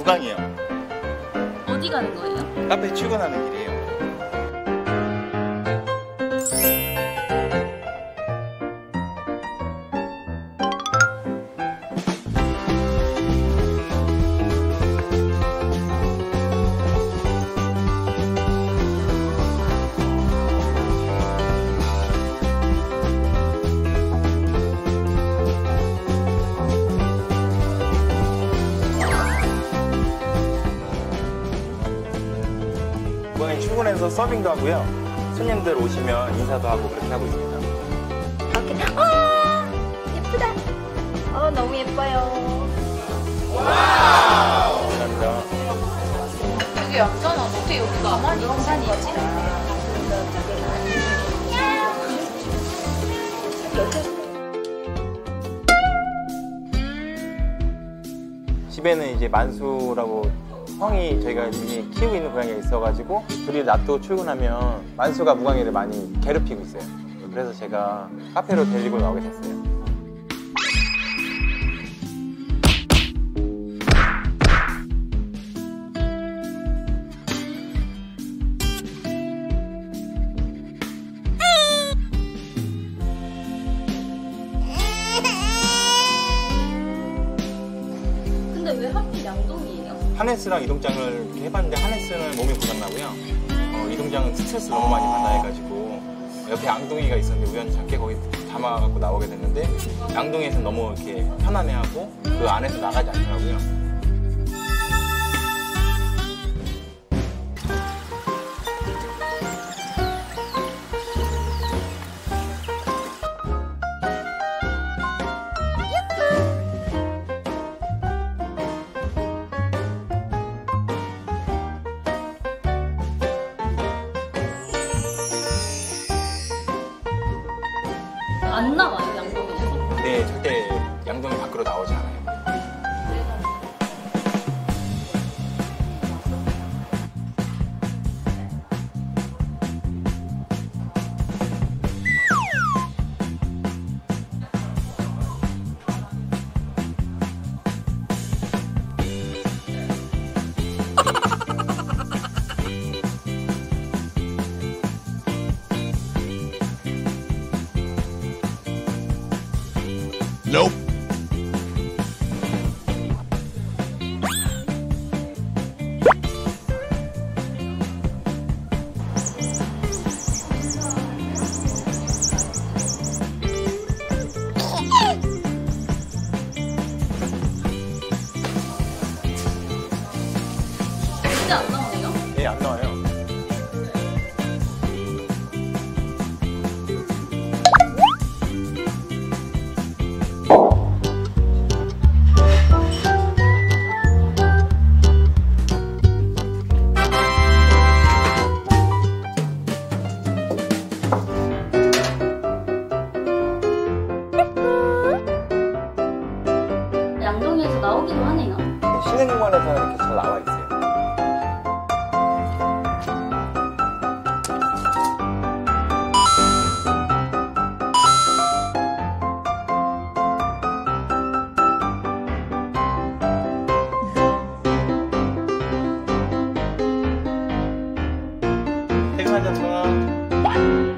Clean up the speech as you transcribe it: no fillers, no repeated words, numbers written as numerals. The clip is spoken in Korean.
무광이요. 어디 가는 거예요? 카페 출근하는 길이에요. 이번에 출근해서 서빙도 하고요. 손님들 오시면 인사도 하고 그렇게 하고 있습니다. 예쁘다. 너무 예뻐요. 와우! 감사합니다. 여기 얇잖아. 어떻게 여기 가만히 있지? 집에는 이제 만수라고 형이 저희가 이미 키우고 있는 고양이가 있어가지고 둘이 놔두고 출근하면 만수가 무광이를 많이 괴롭히고 있어요. 그래서 제가 카페로 데리고 나오게 됐어요. 근데 왜 하필 양동이에요? 하네스랑 이동장을 이렇게 해봤는데 하네스는 몸이 고장나고요. 이동장은 스트레스 너무 많이 받아 해가지고 옆에 양동이가 있었는데 우연찮게 거기 담아갖고 나오게 됐는데 양동이에서는 너무 이렇게 편안해하고 그 안에서 나가지 않더라고요. 안 나와요, 양동이에서? 네, 절대 양동이 밖으로 나오지 않아요. Nope. 진짜 안 나오네요? 네, 안 나와요. 양동이에서 나오기도 하네요. 실내 공간에서는 이렇게 잘 나와 있어요. 퇴근하자, 청아.